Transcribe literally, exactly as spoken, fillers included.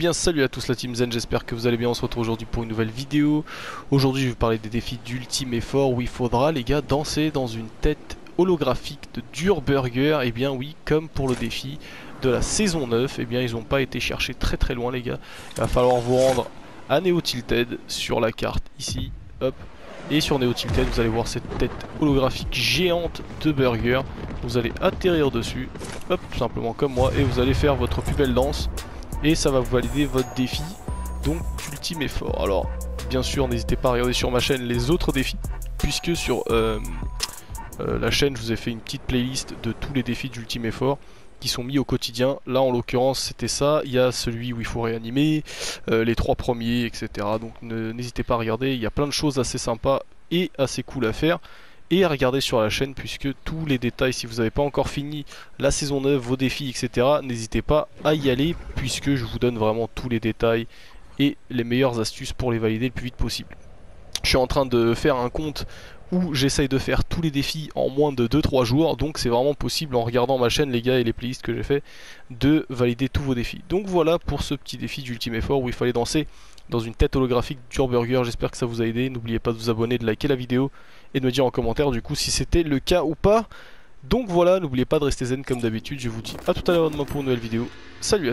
bien salut à tous la team Zen, j'espère que vous allez bien, on se retrouve aujourd'hui pour une nouvelle vidéo. Aujourd'hui je vais vous parler des défis d'ultime effort où il faudra les gars danser dans une tête holographique de Durr Burger. Et bien oui, comme pour le défi de la saison neuf, et bien ils n'ont pas été cherchés très très loin les gars. Il va falloir vous rendre à Neo Tilted sur la carte ici, hop. Et sur Neo Tilted vous allez voir cette tête holographique géante de Burger. Vous allez atterrir dessus, hop, tout simplement comme moi, et vous allez faire votre plus belle danse. Et ça va vous valider votre défi, donc d'ultime effort. Alors, bien sûr, n'hésitez pas à regarder sur ma chaîne les autres défis, puisque sur euh, euh, la chaîne, je vous ai fait une petite playlist de tous les défis d'ultime effort qui sont mis au quotidien. Là, en l'occurrence, c'était ça. Il y a celui où il faut réanimer, euh, les trois premiers, et cetera. Donc, n'hésitez pas à regarder. Il y a plein de choses assez sympas et assez cool à faire. Et à regarder sur la chaîne, puisque tous les détails, si vous n'avez pas encore fini la saison neuf, vos défis, et cetera, n'hésitez pas à y aller, puisque je vous donne vraiment tous les détails et les meilleures astuces pour les valider le plus vite possible. Je suis en train de faire un compte où j'essaye de faire tous les défis en moins de deux trois jours, donc c'est vraiment possible en regardant ma chaîne les gars et les playlists que j'ai fait de valider tous vos défis. Donc voilà pour ce petit défi d'ultime effort où il fallait danser dans une tête holographique Durr Burger. J'espère que ça vous a aidé, n'oubliez pas de vous abonner, de liker la vidéo et de me dire en commentaire du coup si c'était le cas ou pas. Donc voilà, n'oubliez pas de rester zen comme d'habitude, je vous dis à tout à l'heure demain pour une nouvelle vidéo. Salut à tous.